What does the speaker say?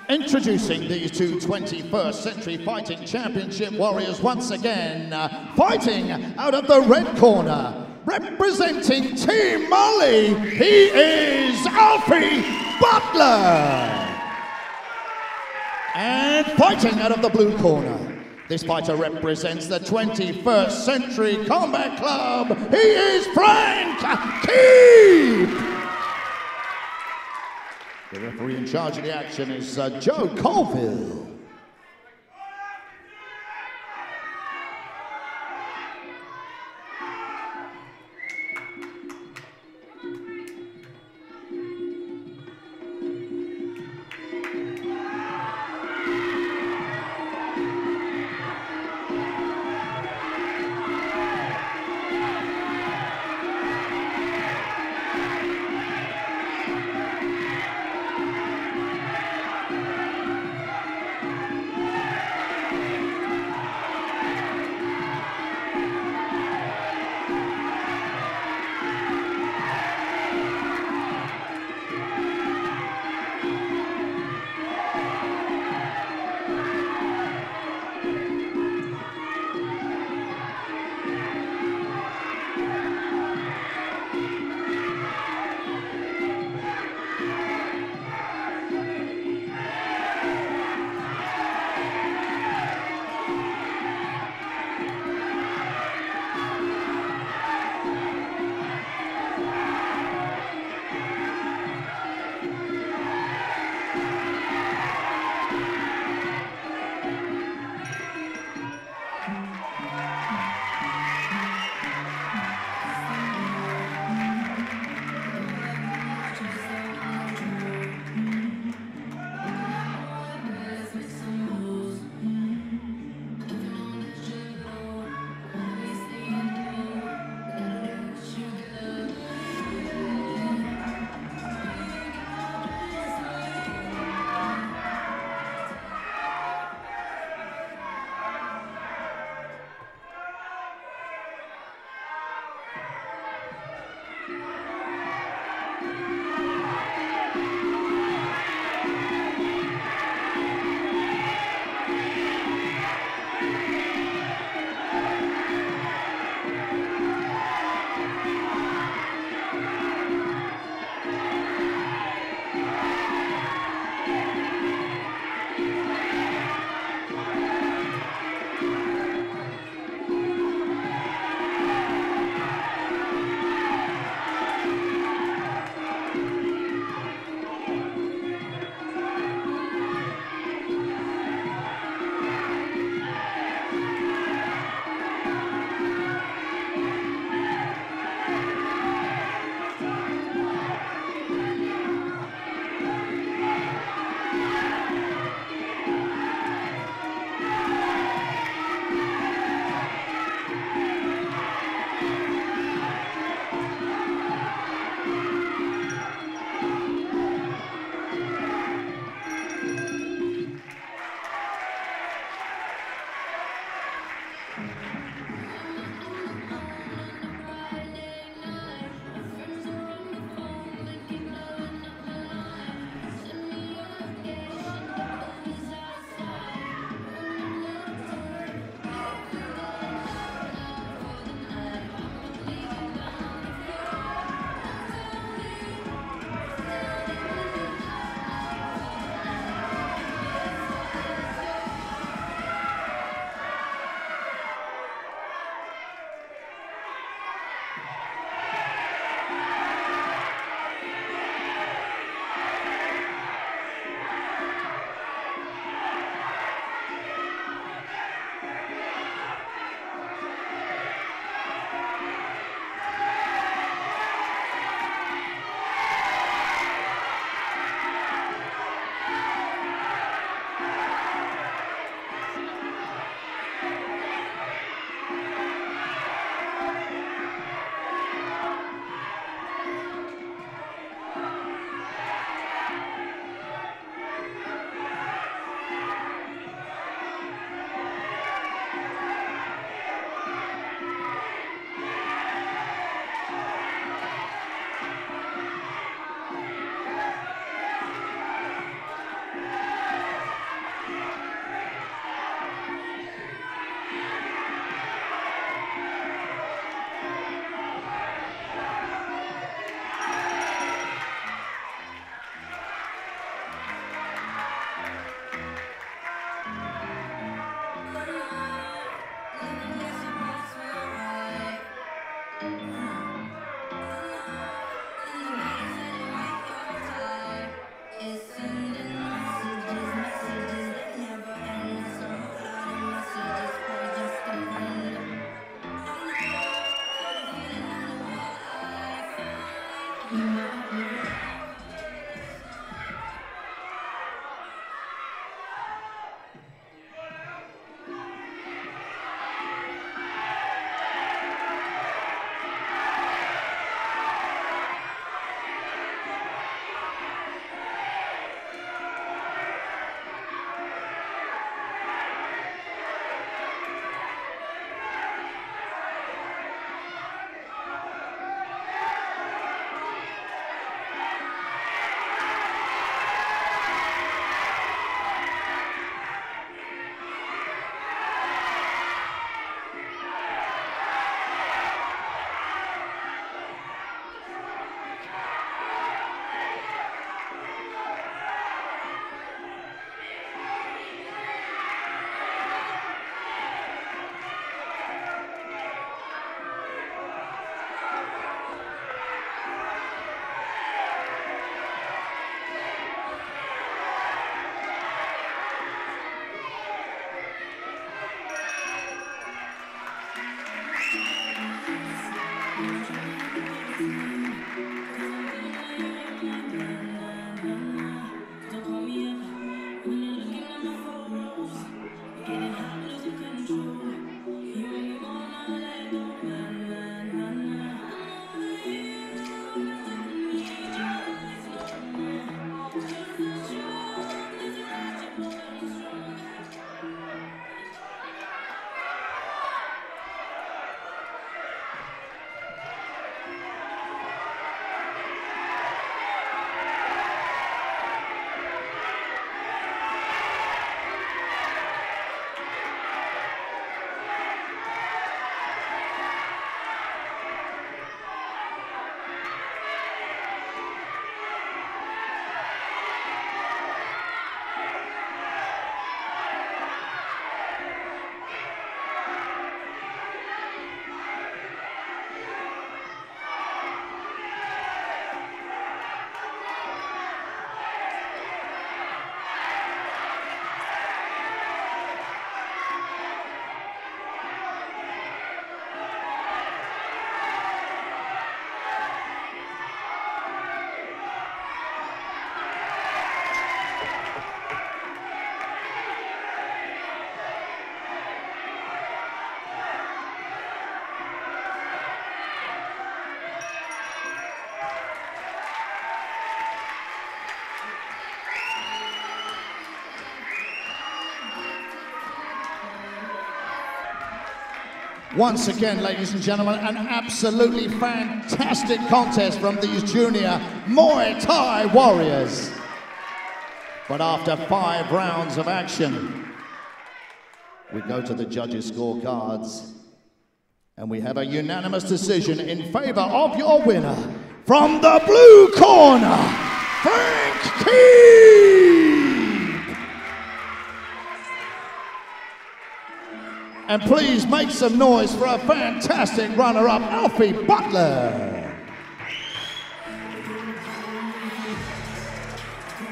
Introducing these two 21st Century Fighting Championship warriors once again, fighting out of the red corner, representing Team Mulley, he is Alfie Butler. And fighting out of the blue corner, this fighter represents the 21st Century Combat Club, he is Frank Keep. The referee in charge of the action is Joe Colville. Once again, ladies and gentlemen, an absolutely fantastic contest from these junior Muay Thai warriors. But after 5 rounds of action, we go to the judges' scorecards, and we have a unanimous decision in favor of your winner from the blue corner, Frank Key. And please make some noise for a fantastic runner-up, Alfie Butler.